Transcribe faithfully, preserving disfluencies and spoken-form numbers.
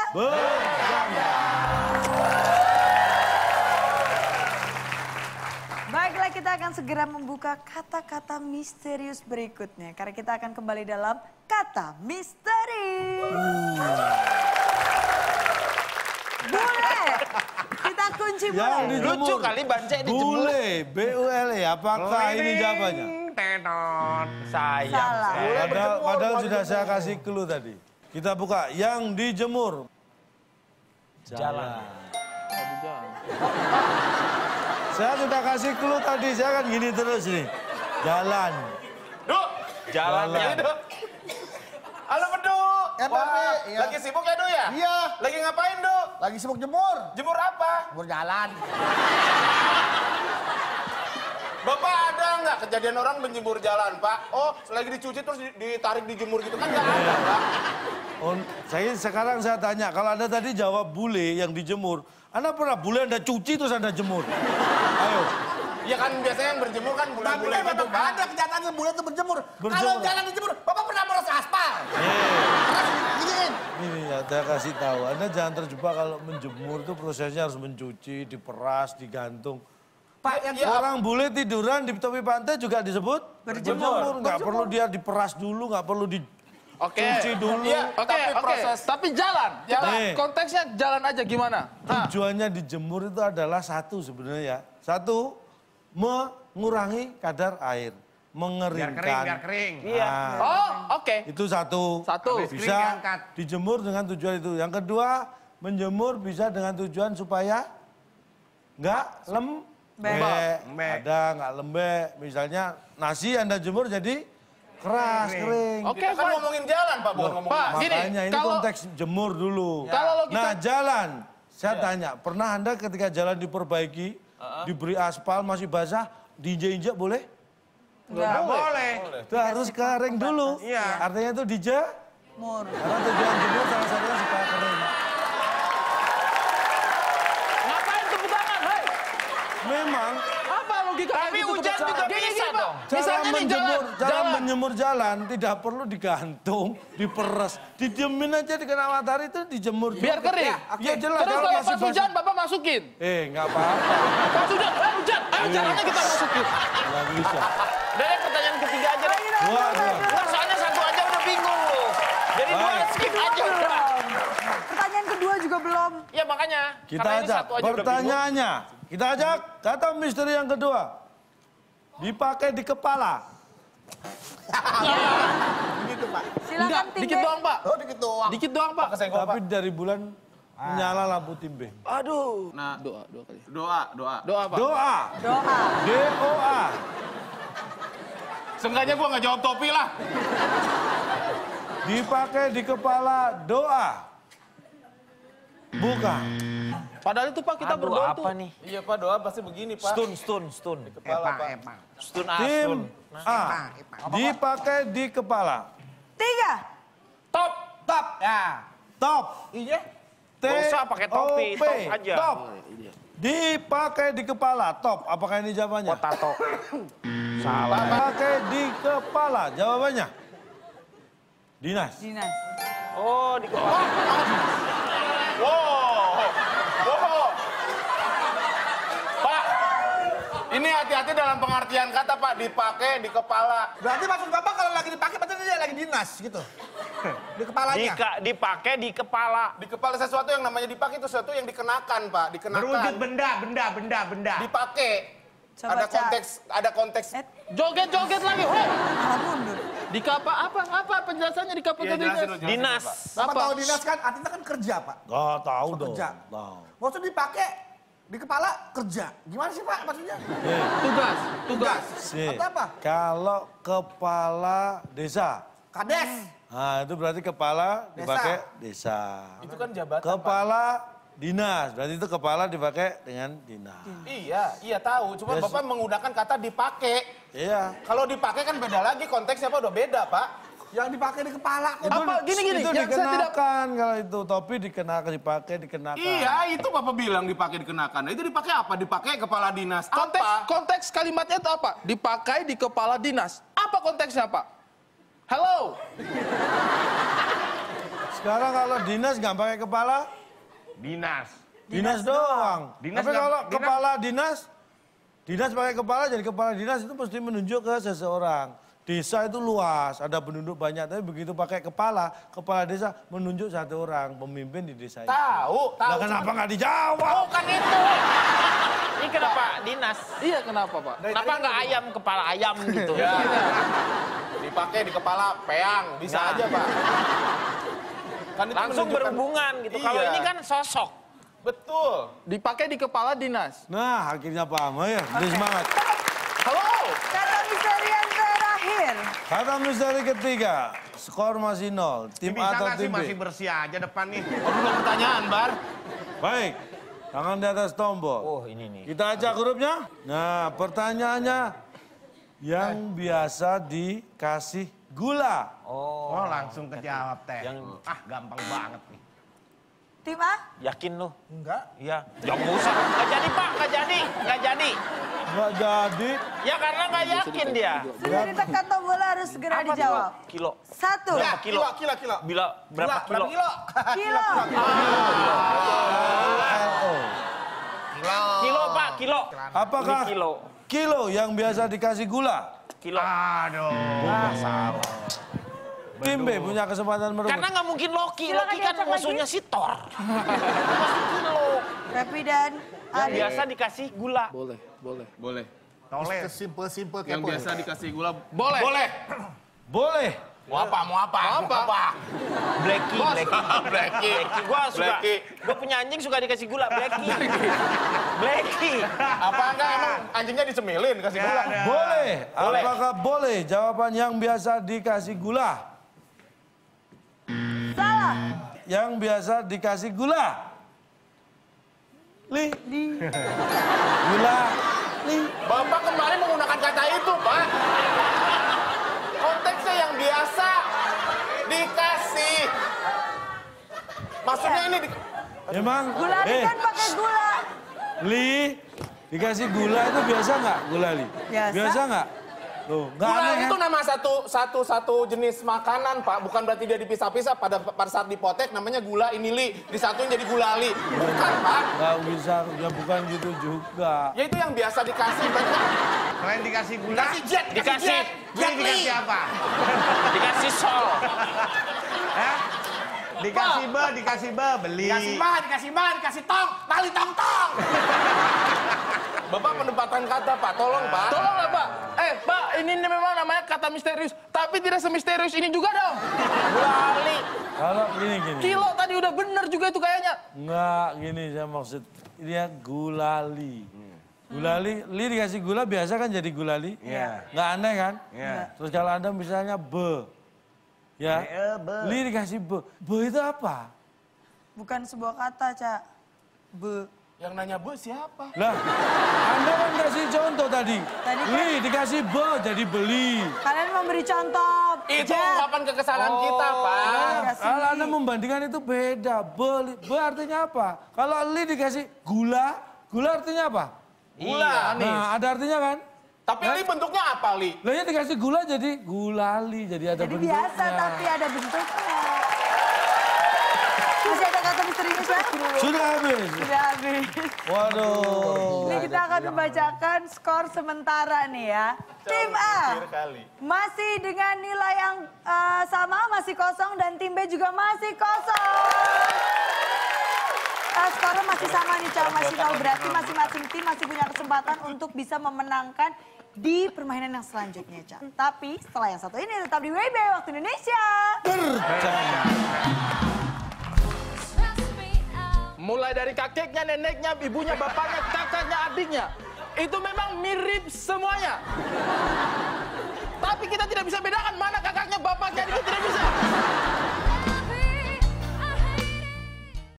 bercanda. Baiklah, kita akan segera membuka kata-kata misterius berikutnya. Karena kita akan kembali dalam Kata Misteri. Bule, kita kunci bule. Lucu kali Bance dijemur. Bule, B U L E, apakah ini jawabannya? Tenon, sayang. Salah. Padahal, padahal sudah saya kasih clue tadi. Kita buka, yang dijemur. Jalan. Saya sudah kasih clue tadi, saya kan gini terus nih. Jalan. Duk, jalannya. Jalan. Halo Beduk. Ya, Wah, Pak, iya. lagi sibuk ya, Duk ya? Iya. Lagi ngapain, Duk? Lagi sibuk jemur. Jemur apa? Jemur jalan. Bapak ada nggak kejadian orang menjemur jalan, Pak? Oh, lagi dicuci terus ditarik dijemur gitu kan nggak ada, Pak? Oh, saya sekarang saya tanya, kalau Anda tadi jawab bule yang dijemur, Anda pernah bule Anda cuci terus Anda jemur? Ayo. Ya kan biasanya yang berjemur kan Tapi bule-bule kan gitu, Bapak Pak. ada kenyataannya bulan itu berjemur. Berjemur. Kalau jalan dijemur, Bapak pernah bolos aspal. Terus giniin. Ini ya, saya kasih tahu, Anda jangan terjebak kalau menjemur itu prosesnya harus mencuci, diperas, digantung. Pak, yang Ya, Orang bule tiduran di tepi pantai juga disebut Berjemur. Nggak perlu dia diperas dulu, nggak perlu Oke. dicuci dulu. Iya, Oke, tapi oke. proses Tapi jalan. Kita Nih. konteksnya jalan aja gimana? Hah? Tujuannya dijemur itu adalah satu sebenarnya ya. Satu, mengurangi kadar air. Mengeringkan. kering. Iya. Nah, Oh, oke. itu satu. Satu. Habis kering Bisa diangkat. dijemur dengan tujuan itu. Yang kedua, menjemur bisa dengan tujuan supaya nggak lembek. Lembek. Ada nggak lembek. Misalnya nasi Anda jemur jadi keras, kering. Oke, Kita kan Pak. ngomongin jalan, Pak, bukan ngomongin Pak, nasi. gini, Makanya ini kalau- konteks jemur dulu. Kalau kita- Nah, jalan. Saya tanya, pernah Anda ketika jalan diperbaiki, diberi aspal masih basah, diinjek-injek boleh? Enggak. Boleh. Itu harus kering dulu. Iya. Artinya itu dijemur. Mur. Karena tujuan jemur salah satunya supaya kering. Ngapain tepuk tangan, hei? Memang Apa logika kayak Tapi gitu? hujan tepuk juga tangan? Gini, bisa gini, Pak. dong. cara Misalnya nih menjemur, jalan, cara jalan. menjemur jalan tidak perlu digantung, diperes, didiemin aja di kena matahari itu dijemur. Biar juga. kering. Ya jelas. Terus kalau kalau masih pas basah- hujan, Bapak masukin. Eh, nggak apa-apa. Pas hujan, eh hujan, ayo jalannya kita masukin. Nggak bisa. Udah deh, pertanyaan ketiga aja deh. Dua, dua. Wah, soalnya satu aja udah bingung loh. Jadi dua Baik. skip aja udah. Pertanyaan kedua juga belum. Ya makanya. Kita karena ini ajak satu aja udah bingung. pertanyaannya. Kita ajak kata misteri yang kedua. Dipakai di kepala. Gitu, Pak. Silakan Enggak, tim dikit B. doang, Pak. Oh, dikit doang. Dikit doang, Pak. Tapi dari bulan nyala lampu timbe. Aduh. Nah, Doa, doa kali. doa, doa. Doa, Pak. Doa. Doa. D O A. Seenggaknya gua nggak jawab topi lah. Dipakai di kepala doa. Bukan. Padahal itu Pak kita Aduh, berdoa apa tuh. nih? Iya, Pak, doa pasti begini, Pak. Stun, stun, stun. Kepala, Pak. Stun Tim asun. A. Dipakai di kepala. Tiga. Top. Top. Ya. Top. Iya. T Nggak usah pakai topi, O P. top aja. Top. Dipakai di kepala. Top. Apakah ini jawabannya? Potato. Salah. Pakai di kepala. Jawabannya. Dinas. Dinas. Oh, di kepala. Wow. Wow. Pak, ini hati-hati dalam pengertian kata, Pak. Dipakai di kepala. Berarti maksud Bapak kalau lagi dipakai berarti dia lagi dinas gitu. Di kepalanya. Dika, dipakai di kepala. Di kepala sesuatu yang namanya dipakai itu sesuatu yang dikenakan, Pak. Dikenakan. Berwujud benda, benda, benda, benda. Dipakai. Coba, ada Cak. konteks, ada konteks. Eh, Joget-joget lagi. Hei. malah mundur. Di kapa apa? Apa penjelasannya di kapa Iya, tadi? jelasin dulu, jelasin Dinas. dulu, Pak. Bapak Apa? tahu dinas kan artinya kan kerja, Pak. Gak tahu dong. Kerja. Tahu. Maksudnya dipakai di kepala kerja. Gimana sih, Pak, maksudnya? Eh, Tugas, tugas. si. Atau apa? Kalau kepala desa. Kades. Nah, itu berarti kepala Desa. dipakai desa. Itu kan jabatan, Pak. Kepala dinas. Berarti itu kepala dipakai dengan dinas. Iya, iya tahu. Cuma Yes. Bapak menggunakan kata dipakai. Iya. Kalau dipakai kan beda lagi konteksnya, Pak. Udah beda, Pak. Yang dipakai di kepala kok. Apa? Gini-gini, Itu yang saya tidak- dikenakan kalau itu topi dikenakan dipakai dikenakan. Iya, itu Bapak bilang dipakai dikenakan. Nah, itu dipakai apa? Dipakai kepala dinas. Konteks Apa? konteks kalimatnya itu apa? Dipakai di kepala dinas. Apa konteksnya, Pak? Hello. Sekarang kalau dinas nggak pakai kepala, Dinas. dinas, doang. Dinas Tapi nggak- kalau dinas- kepala dinas, dinas pakai kepala, jadi kepala dinas itu mesti menunjuk ke seseorang. Desa itu luas, ada penduduk banyak, tapi begitu pakai kepala, kepala desa menunjuk satu orang pemimpin di desa itu. Tahu, tahu. Lah kenapa nggak dijawab? Oh kan itu. Ini kenapa dinas? Iya kenapa Pak? Kenapa nggak ayam kepala ayam gitu? Ya. Dipakai di kepala peang, bisa Nah. aja, Pak. Kan itu Langsung menunjukkan- berhubungan gitu. Kalau Iya. ini kan sosok. Betul. Dipakai di kepala dinas. Nah, akhirnya paham ya. Beri semangat. Halo. Kata misteri yang terakhir. Kata misteri ketiga, skor masih nol. Tim A Bisa atau nggak sih tim B? masih bersih aja depan nih? Belum pertanyaan, Bar. Baik, tangan di atas tombol. Oh ini nih. Kita ajak hurufnya. Nah, pertanyaannya yang biasa dikasih gula. Oh langsung kejawab teh. Yang ah gampang banget nih. Tim A? Yakin lu? Enggak. Iya. Jangan usah. Nggak jadi Pak, nggak jadi, nggak jadi. Nggak jadi. Ya karena nggak yakin dia. Sudah ditekan tombol harus segera Apa tuh? dijawab. Kilo. Satu. Berapa kilo? Kilo, kilo, kilo. Bila berapa Gula, kilo? berapa kilo? Kilo. L O. Kilo Pak, kilo. Apakah Ini kilo. kilo yang biasa dikasih gula? Kilo. Aduh. salah. Tim B punya kesempatan merebut. Karena nggak mungkin Loki. Silakan Loki kan diacak musuhnya lagi. si Thor. Pasti kilo. Repi dan Yang Adi. biasa dikasih gula. Boleh, boleh. Boleh. Toleh. Simple-simple Yang kepo. biasa dikasih gula. Boleh. Boleh. Boleh. Mau apa? Mau apa? Mau apa? Blacky, Blacky. Blacky. Blacky. Gua suka. Blacky. Gua punya anjing suka dikasih gula. Blacky. Blacky. Apa enggak emang anjingnya disemilin kasih gula? Boleh. Boleh. Apakah boleh? Jawaban yang biasa dikasih gula. Salah. Yang biasa dikasih gula. Li. Gula. Li. Bapak kemarin menggunakan kata itu, Pak. Konteksnya yang biasa dikasih. Maksudnya ini di... Emang. Gula Adi eh, kan pakai gula. Li. Dikasih gula itu biasa nggak? Gula Li. Biasa. Biasa nggak? Tuh, nggak Gula aneh itu kan? nama satu satu satu jenis makanan, Pak. Bukan berarti dia dipisah-pisah pada pada saat dipotek namanya gula ini li, disatuin jadi gulali. Bukan, Pak. Nggak bisa, ya bukan gitu juga. Ya itu yang biasa dikasih, berarti kan Selain dikasih gula, dikasih jet, dikasih, jet, jet li. dikasih apa? Dikasih sol. Dikasih be, dikasih be, beli. Dikasih mah, dikasih mah, dikasih tong, tali tong tong. Bapak penempatan kata, Pak. Tolong, Pak. Tolonglah Pak. Eh Pak, ini memang namanya kata misterius. Tapi tidak semisterius ini juga dong. Gulali. Kalau gini gini. Kilo tadi udah bener juga itu kayaknya. Nggak gini saya maksud. Dia gulali. Gulali, li dikasih gula biasa kan jadi gulali. Iya. Nggak aneh kan? Iya. Terus kalau Anda misalnya be. Ya. Eh, be. Li dikasih be. Be itu apa? Bukan sebuah kata, Cak. Be. Yang nanya bu siapa? Lah, Anda kan kasih contoh tadi. Tadi kan- Li dikasih be jadi beli. Kalian memberi contoh. Itu Jet. ungkapan kekesalan kita, Pak. Dikasih Kalau li. Anda membandingkan itu beda. Be, li- be artinya apa? Kalau li dikasih gula, gula artinya apa? Gula. Nah, ada artinya kan? Tapi li bentuknya apa, Li? Lah ya dikasih gula jadi gulali, jadi ada Jadi bentuknya. biasa tapi ada bentuknya. Masih ada kata misterius ya? Sudah habis. Sudah habis. Waduh. Ini kita akan membacakan skor sementara nih ya. Tim A masih dengan nilai yang eh, sama, masih kosong. Dan tim B juga masih kosong. Eh, skornya masih sama nih, Cak. Masih nol. Berarti masing-masing tim masih punya kesempatan untuk bisa memenangkan di permainan yang selanjutnya, Cak. Tapi setelah yang satu ini tetap di W B Waktu Indonesia. Mulai dari kakeknya, neneknya, ibunya, bapaknya, kakaknya, adiknya. Itu memang mirip semuanya. Tapi kita tidak bisa bedakan mana kakaknya, bapaknya, itu tidak bisa.